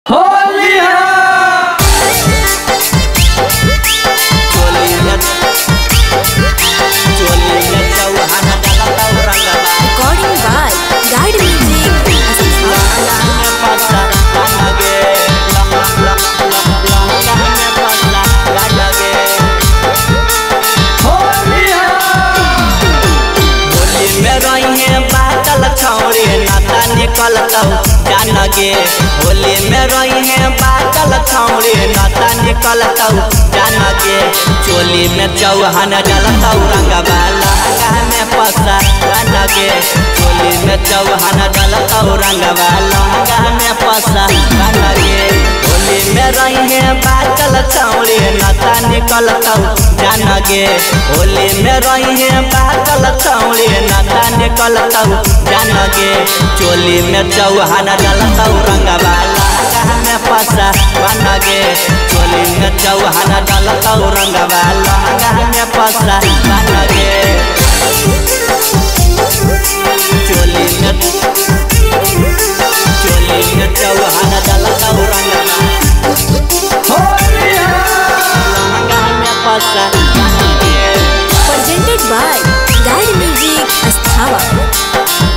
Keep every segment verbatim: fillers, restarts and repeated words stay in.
Holi Recording by Guide Music. जान गे होली में रही है बादल छौड़ी नाता निकलता जान गे चोली में चौहान डलता रंगवा लहंगा में पसा जान गे चोली में चौहान डलता रंगवा लहंगा में पसा जान गे होली में रही है बादल छौड़ी नाता निकलता जान गे होली में रही है बादल छौड़ी नाता निकलता जान गे चोली में चौहान डलता रंगवा लहंगा में पसा बन गे चोली में चौहान डलता रंगवा लहंगा में पसा बन गे चोली में चोली में चौहान डलता रंगवा लहंगा में पसा बन गे। Presented by Guide Music Asthava.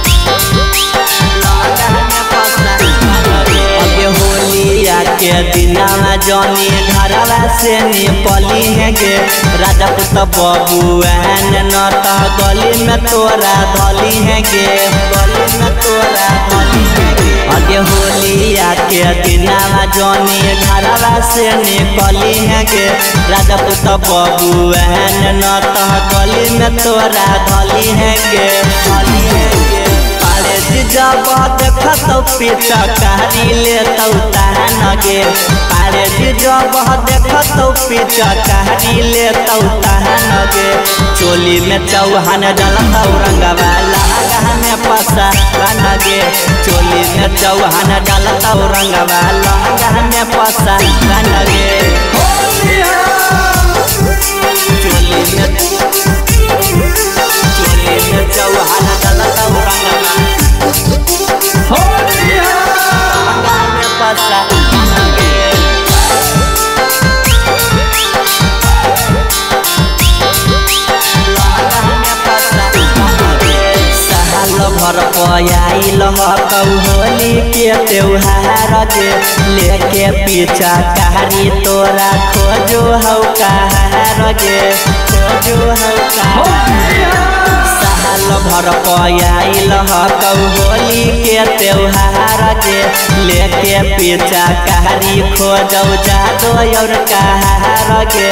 के दिना जनी घरवा से निपली है गे राजपूत बबुआन नत गली में तोरा धली है गे गली में तोरा धली है गे अगे होलिया के दिना जनी घरवा से निपली है गे राजपूत बबुआन नत गली में तोरा धली है गे धली है गे जब देखत पीछा कारी लेतौ तहन गे अरे जब देखत पीछा कारी लेतौ तहन गे चोली में चौहान डलता रंगवा लहंगा में पसा बन गे चोली में चौहान डलता रंगवा लहंगा में पसा बन गे चोली में चोली में चौहान डलता रंगवा भर पयाइल होली के त्योहार गे लेके पीछा कारी तोरा खोजो हौ कहार गे खोजो हौ साल भर पयाइल होली के त्योहार गे लेके पीछा कारी खोजौ जादो और कहार गे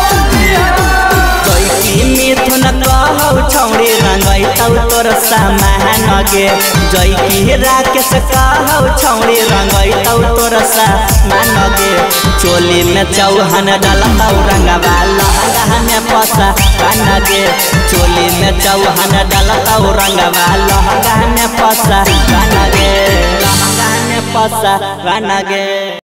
मिथुन कहौ छौड़ी रंगैतौ तोर सामान गे जैकी राकेश कहौ छौड़ी रंगैतौ तोर सामान गे चोली में चौहान डलता रंगवा लहंगा में पसा बन गे चोली में चौहान डलता रंगवा लहंगा में पसा बन गे लहंगा में पसा बन गे।